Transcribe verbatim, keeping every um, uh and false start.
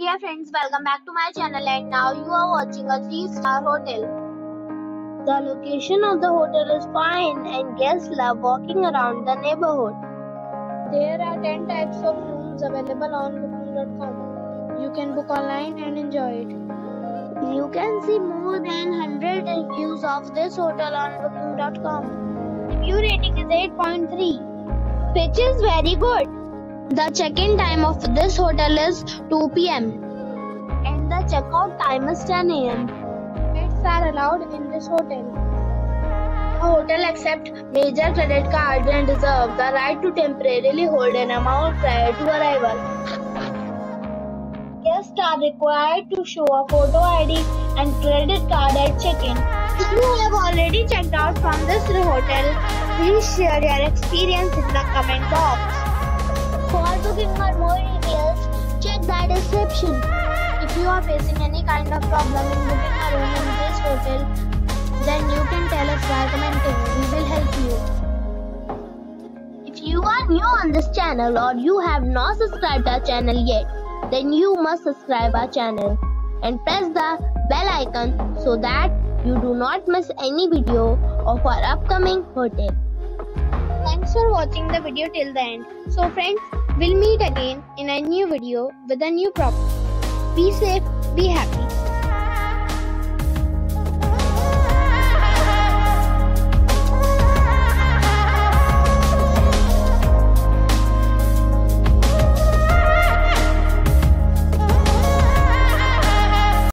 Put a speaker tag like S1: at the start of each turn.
S1: dear friends, welcome back to my channel, and now you are watching a three star hotel. The location of the hotel is fine and guests love walking around the neighborhood. There are ten types of rooms available on booking dot com. You can book online and enjoy it. You can see more than one hundred reviews of this hotel on booking dot com. Review rating is eight point three, which is very good. The check-in time of this hotel is two p m and the check-out time is ten a m Pets are allowed in this hotel. The hotel accepts major credit cards and reserves the right to temporarily hold an amount prior to arrival. Guests are required to show a photo I D and credit card at check-in. If you have already checked out from this hotel, please share your experience in the comment box. For booking or more details, check the description. If you are facing any kind of problem in booking a room in this hotel, then you can tell us by commenting. We will help you. If you are new on this channel or you have not subscribed our channel yet, then you must subscribe our channel and press the bell icon so that you do not miss any video of our upcoming hotel. Thanks for watching the video till the end. So friends, we'll meet again in a new video with a new property. Be safe, be happy.